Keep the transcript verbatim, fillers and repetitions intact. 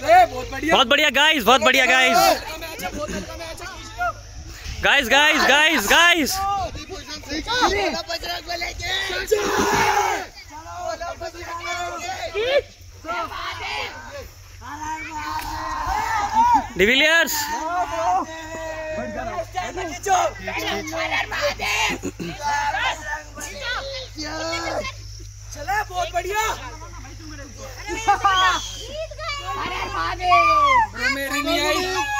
बहुत बढ़िया गाइस, बहुत बढ़िया guys, guys guys guys guys de Villiers चले, बहुत बढ़िया। अरे महादेव मेरी नहीं आई।